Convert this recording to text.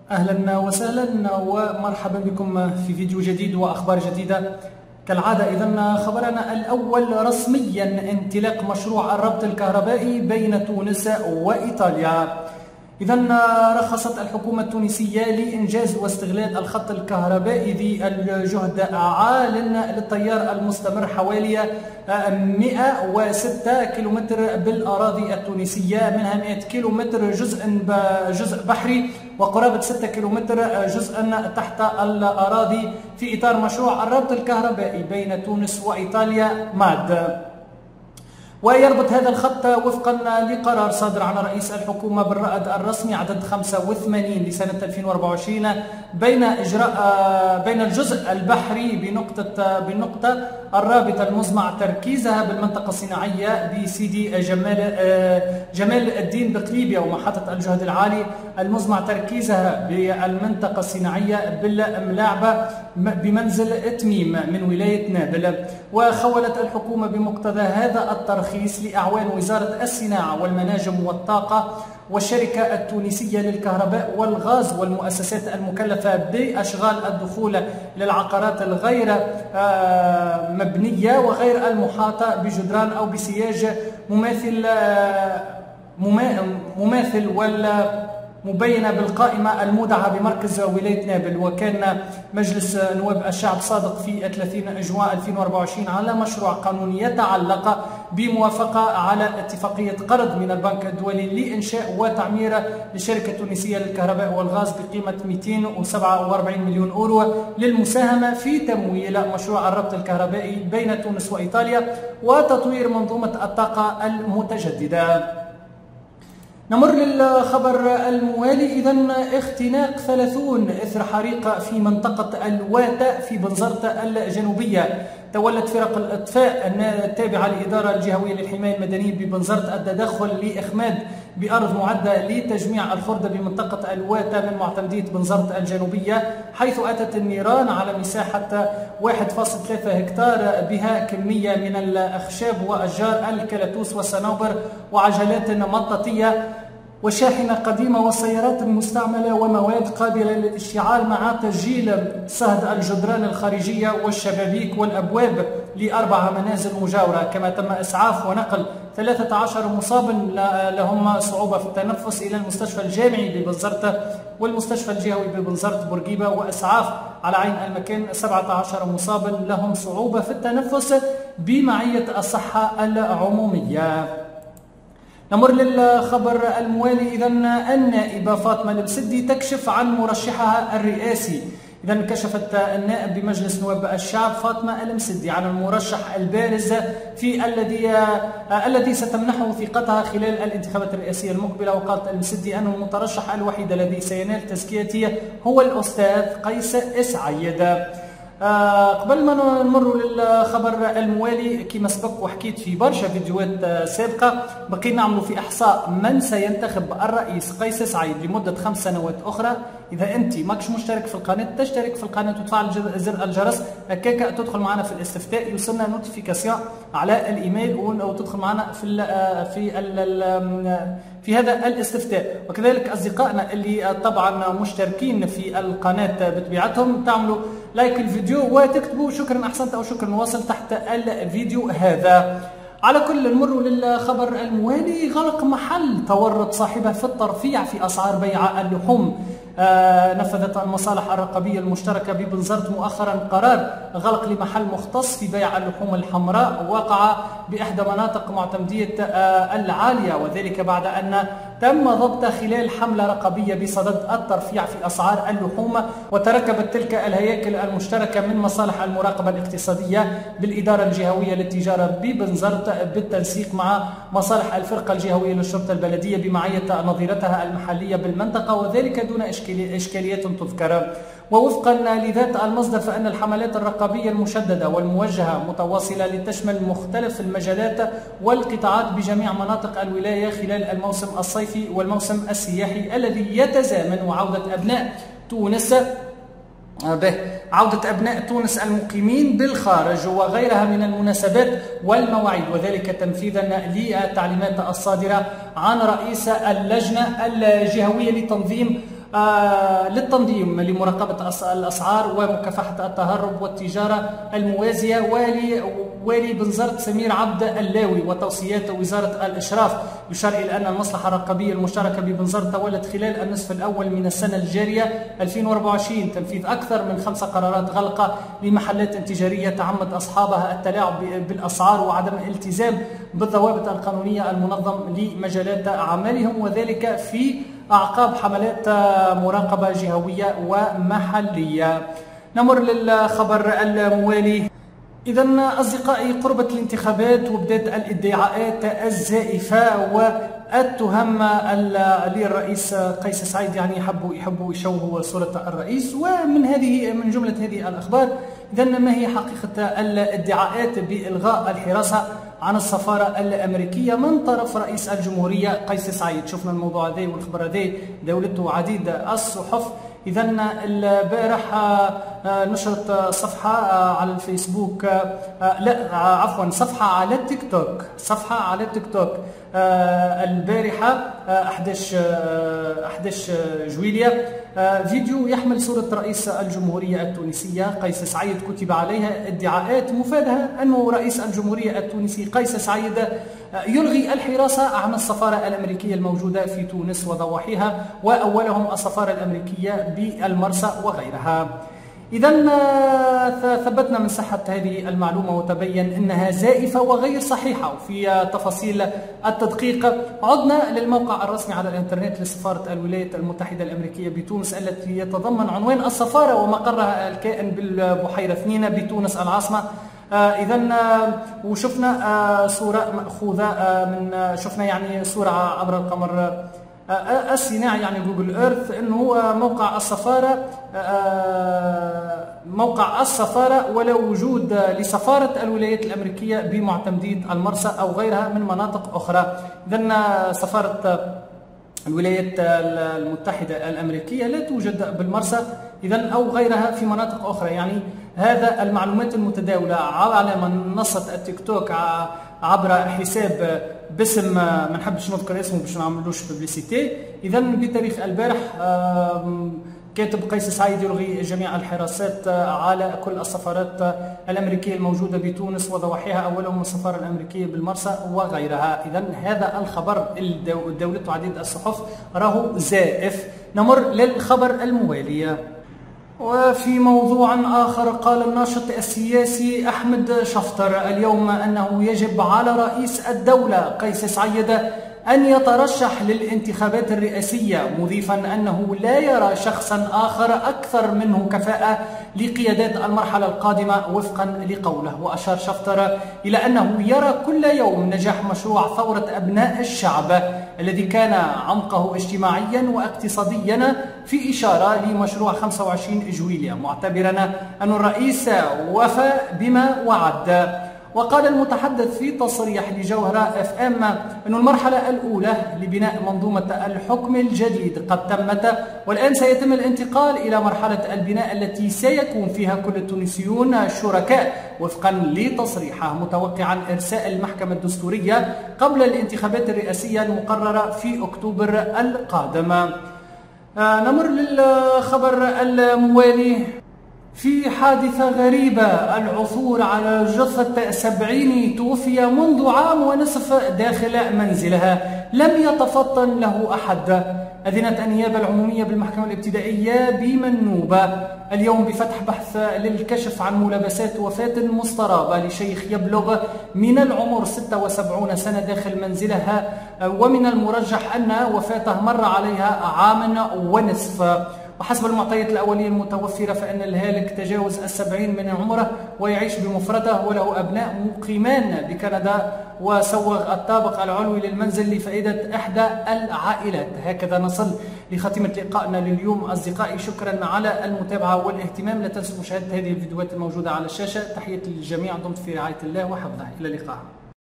أهلا وسهلا ومرحبا بكم في فيديو جديد وأخبار جديدة كالعادة. إذن خبرنا الأول رسميا انطلاق مشروع الربط الكهربائي بين تونس وإيطاليا. إذن رخصت الحكومة التونسية لإنجاز واستغلال الخط الكهربائي ذي الجهد عال للتيار المستمر حوالي 106 كيلومتر بالأراضي التونسية، منها 100 كيلومتر جزء بحري وقرابة 6 كيلومتر جزءا تحت الأراضي في إطار مشروع الربط الكهربائي بين تونس وإيطاليا ماد. ويربط هذا الخط وفقا لقرار صادر عن رئيس الحكومة بالرائد الرسمي عدد 85 لسنة 2024 بين الجزء البحري بالنقطة الرابطة المزمع تركيزها بالمنطقة الصناعية بسيدي جمال الدين بقليبية ومحطة الجهد العالي المزمع تركيزها بالمنطقة الصناعية بالملاعبة بمنزل تميم من ولاية نابل. وخولت الحكومة بمقتضى هذا الترخيص لأعوان وزارة الصناعة والمناجم والطاقة والشركة التونسية للكهرباء والغاز والمؤسسات المكلفة بأشغال الدخول للعقارات الغير مبنية وغير المحاطة بجدران أو بسياج مماثل مبينة بالقائمة المودعة بمركز ولاية نابل. وكان مجلس نواب الشعب صادق في 30 أجواء 2024 على مشروع قانوني يتعلق بموافقة على اتفاقية قرض من البنك الدولي لإنشاء وتعمير للشركة التونسية للكهرباء والغاز بقيمة 247 مليون أورو للمساهمة في تمويل مشروع الربط الكهربائي بين تونس وإيطاليا وتطوير منظومة الطاقة المتجددة. نمر للخبر الموالي. إذن اختناق 30 إثر حريق في منطقة الواتا في بنزرت الجنوبية. تولت فرق الإطفاء التابعة للإدارة الجهوية للحماية المدنية ببنزرت التدخل لإخماد بأرض معدة لتجميع الخردة بمنطقة الواتا من معتمدية بنزرت الجنوبية، حيث أتت النيران على مساحة 1.3 هكتار بها كمية من الأخشاب وأشجار الكلاتوس والصنوبر وعجلات مطاطية وشاحنة قديمة وسيارات مستعملة ومواد قابلة للاشتعال مع تسجيل صهد الجدران الخارجية والشبابيك والأبواب ل4 منازل مجاورة. كما تم إسعاف ونقل 13 مصاب لهم صعوبة في التنفس إلى المستشفى الجامعي ببنزرت والمستشفى الجهوي ببنزرت بورقيبة، وإسعاف على عين المكان 17 مصاب لهم صعوبة في التنفس بمعية الصحة العمومية. نمر للخبر الموالي. إذن النائبة فاطمة المسدي تكشف عن مرشحها الرئاسي. إذن كشفت النائب بمجلس نواب الشعب فاطمة المسدي عن المرشح البارز في الذي ستمنحه ثقتها خلال الانتخابات الرئاسية المقبلة. وقالت المسدي أن المترشح الوحيد الذي سينال تزكيته هو الأستاذ قيس إسعيد. قبل ما نمر للخبر الموالي، كما سبق وحكيت في برشا فيديوهات سابقة، بقينا نعملوا في إحصاء من سينتخب الرئيس قيس سعيد لمدة 5 سنوات أخرى. إذا أنت ماكش مشترك في القناة تشترك في القناة وتفعل زر الجرس، هكاك تدخل معنا في الاستفتاء يوصلنا نوتيفيكاسيون على الإيميل وتدخل معنا في هذا الاستفتاء. وكذلك أصدقائنا اللي طبعا مشتركين في القناة بطبيعتهم تعملوا لايك الفيديو وتكتبوا شكرا أحسنت أو شكرا واصل تحت الفيديو هذا. على كل نمر للخبر الموالي. غلق محل تورط صاحبه في الترفيع في أسعار بيع اللحوم. نفذت المصالح الرقابية المشتركة ببنزرت مؤخرا قرار غلق لمحل مختص في بيع اللحوم الحمراء وقع بإحدى مناطق معتمدية العالية، وذلك بعد أن تم ضبط خلال حملة رقابية بصدد الترفيع في أسعار اللحوم. وتركبت تلك الهياكل المشتركة من مصالح المراقبة الاقتصادية بالإدارة الجهوية للتجارة ببنزرت بالتنسيق مع مصالح الفرقة الجهوية للشرطة البلدية بمعية نظيرتها المحلية بالمنطقة، وذلك دون إشكاليات تذكر. ووفقا لذات المصدر فإن الحملات الرقابية المشددة والموجهة متواصلة لتشمل مختلف المجالات والقطاعات بجميع مناطق الولاية خلال الموسم الصيفي والموسم السياحي الذي يتزامن عودة أبناء تونس المقيمين بالخارج وغيرها من المناسبات والمواعيد، وذلك تنفيذا للتعليمات الصادرة عن رئيس اللجنة الجهوية لتنظيم للتنظيم لمراقبة الأسعار ومكافحة التهرب والتجارة الموازية. والي بنزرت سمير عبد اللاوي وتوصيات وزارة الإشراف يشار إلى أن المصلحة الرقابية المشتركة ببنزرت تولت خلال النصف الأول من السنة الجارية 2024 تنفيذ أكثر من 5 قرارات غلق لمحلات تجارية تعمد أصحابها التلاعب بالأسعار وعدم الالتزام بالضوابط القانونية المنظم لمجالات أعمالهم، وذلك في أعقاب حملات مراقبة جهوية ومحلية. نمر للخبر الموالي. إذا أصدقائي، قربت الانتخابات وبدأت الادعاءات الزائفة والتهم للرئيس قيس سعيد، يعني يحبوا يشوهوا صورة الرئيس. من جملة هذه الأخبار، إذا ما هي حقيقة الادعاءات بإلغاء الحراسة عن السفارة الأمريكية من طرف رئيس الجمهورية قيس سعيد؟ شفنا الموضوع هذا والخبر هذا دولته عديد الصحف. إذا البارح نشرت صفحة على الفيسبوك، صفحة على التيك توك البارحة 11 جويلية، فيديو يحمل صورة رئيس الجمهورية التونسية قيس سعيد كتب عليها ادعاءات مفادها أنه رئيس الجمهورية التونسي قيس سعيد يلغي الحراسة عن السفارة الأمريكية الموجودة في تونس وضواحيها، وأولهم السفارة الأمريكية بالمرسى وغيرها. إذا ثبتنا من صحة هذه المعلومة وتبين أنها زائفة وغير صحيحة. وفي تفاصيل التدقيق عدنا للموقع الرسمي على الإنترنت لسفارة الولايات المتحدة الأمريكية بتونس التي يتضمن عنوان السفارة ومقرها الكائن بالبحيرة 2 بتونس العاصمة. إذا وشفنا صورة مأخوذة من شفنا يعني صورة عبر القمر الصناعي يعني جوجل ايرث، انه هو موقع السفارة ولا وجود لسفارة الولايات الأمريكية بمعتمدية المرسى أو غيرها من مناطق أخرى. إذن سفارة الولايات المتحدة الأمريكية لا توجد بالمرسى إذن أو غيرها في مناطق أخرى. يعني هذا المعلومات المتداولة على منصة التيك توك عبر حساب باسم ما نحبش نذكر اسمه باش ما نعملوش ببليسيتي. إذا بتاريخ البارح كاتب قيس سعيد يلغي جميع الحراسات على كل السفارات الأمريكية الموجودة بتونس وضواحيها، أولهم السفارة الأمريكية بالمرسى وغيرها. إذا هذا الخبر دولته عديد الصحف راهو زائف. نمر للخبر الموالي. وفي موضوع آخر، قال الناشط السياسي أحمد شفطر اليوم أنه يجب على رئيس الدولة قيس سعيد أن يترشح للانتخابات الرئاسية، مضيفا أنه لا يرى شخصا آخر أكثر منه كفاءة لقيادات المرحلة القادمة وفقا لقوله. وأشار شفطر إلى أنه يرى كل يوم نجاح مشروع ثورة أبناء الشعب الذي كان عمقه اجتماعيا واقتصاديا، في إشارة لمشروع 25 جويلية، معتبرا أن الرئيس وفى بما وعد. وقال المتحدث في تصريح لجوهرة FM أن المرحلة الأولى لبناء منظومة الحكم الجديد قد تمت، والآن سيتم الانتقال إلى مرحلة البناء التي سيكون فيها كل التونسيون شركاء وفقا لتصريحه، متوقعا إرساء المحكمة الدستورية قبل الانتخابات الرئاسية المقررة في أكتوبر القادم. نمر للخبر الموالي. في حادثة غريبة، العثور على جثة 70 توفي منذ عام ونصف داخل منزلها، لم يتفطن له أحد. أذنت النيابة العمومية بالمحكمة الابتدائية بمنوبة اليوم بفتح بحث للكشف عن ملابسات وفاة مسترابة لشيخ يبلغ من العمر 76 سنة داخل منزلها، ومن المرجح أن وفاته مر عليها عام ونصف. وحسب المعطيات الأولية المتوفرة فإن الهالك تجاوز 70 من عمره ويعيش بمفرده، وله أبناء مقيمان بكندا، وسوغ الطابق العلوي للمنزل لفائدة إحدى العائلات. هكذا نصل لختمة لقائنا لليوم أصدقائي، شكرا على المتابعة والاهتمام. لا تنسوا مشاهدة هذه الفيديوهات الموجودة على الشاشة. تحية للجميع، دمت في رعاية الله وحفظه، إلى اللقاء.